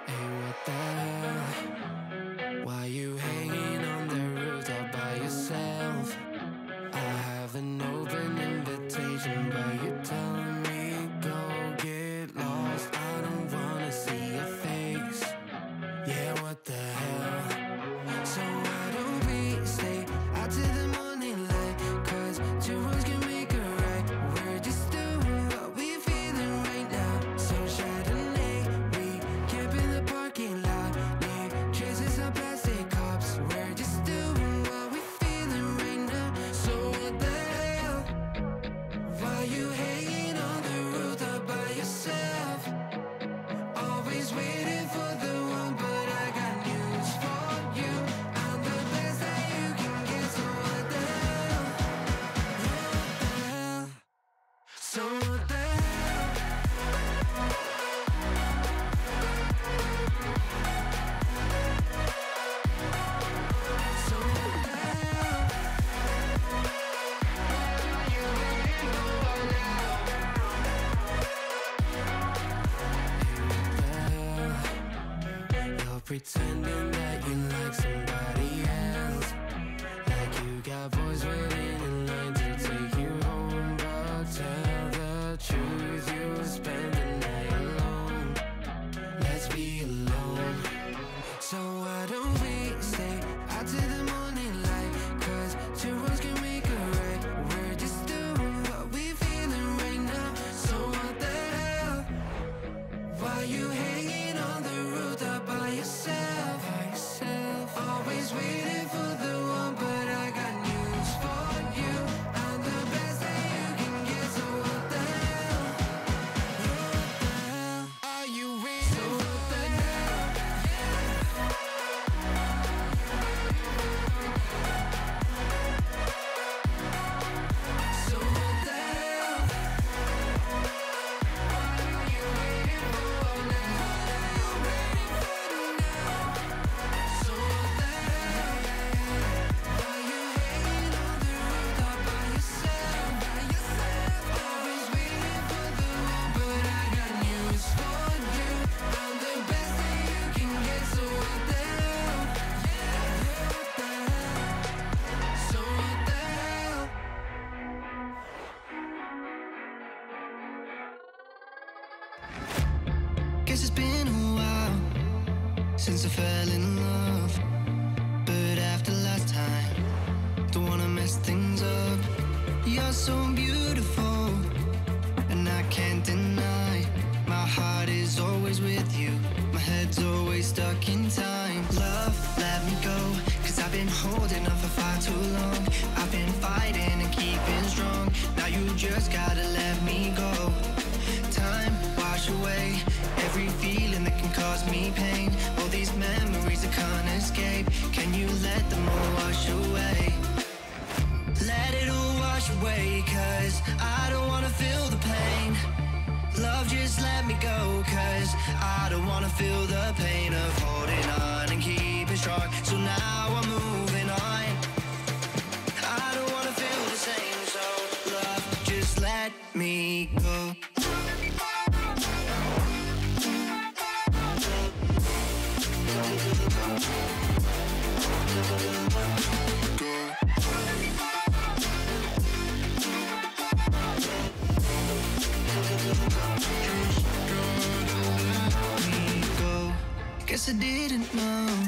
Hey, what the hell? Why you hanging on the rooftop by yourself? I have an open invitation, but you're telling me go get lost. I don't wanna see your face. Yeah, what the hell? So why don't we stay out till the morning light? 'Cause two wrongs can make a right. We're just doing what we're feeling right now. So Chardonnay, we camp in the parking lot. Leave traces of plastic cups. We're just doing what we're feeling right now. So what the hell? Why you hanging on the rooftop by yourself? Always waiting for the one, but I got news for you. I'm the best that you can get, so what the hell? Yeah, what the hell? So what the hell? So what the hell? What are you waiting for now? You're pretending that you like somebody else, like you got boys waiting in line to take you home. But tell the truth, you spend the night alone. Let's be alone. So why don't we stay out till the morning light? 'Cause two wrongs can make a right. We're just doing what we're feeling right now. So what the hell? Why you hanging on the rooftop by yourself? Always waiting for the one, but I got news for you. I'm the best that you can get, so what the hell? Yeah, what the hell? Are you ready? So what the hell? So what the hell? What are you waiting for now? So what the hell? Why you hanging on the rooftop by yourself? Always waiting for the one, but I got news for you. I'm the best that you can get, so what the hell? Yeah, what the hell? So what the hell? Guess it's been a while since I fell in love, but after last time, don't wanna mess things up. You're so beautiful, and I can't deny. My heart is always with you, my head's always stuck in time. Love, let me go, 'cause I've been holding on for far too long. I've been fighting and keeping strong. Now you just gotta let me go. Time, wash away every feeling that can cause me pain. All these memories I can't escape. Can you let them all wash away? Let it all wash away, 'cause I don't wanna feel the pain. Love, just let me go, 'cause I don't wanna feel the pain of holding on and keeping strong. So now I'm moving on. I don't wanna feel the same, so love, just let me go. Guess I didn't know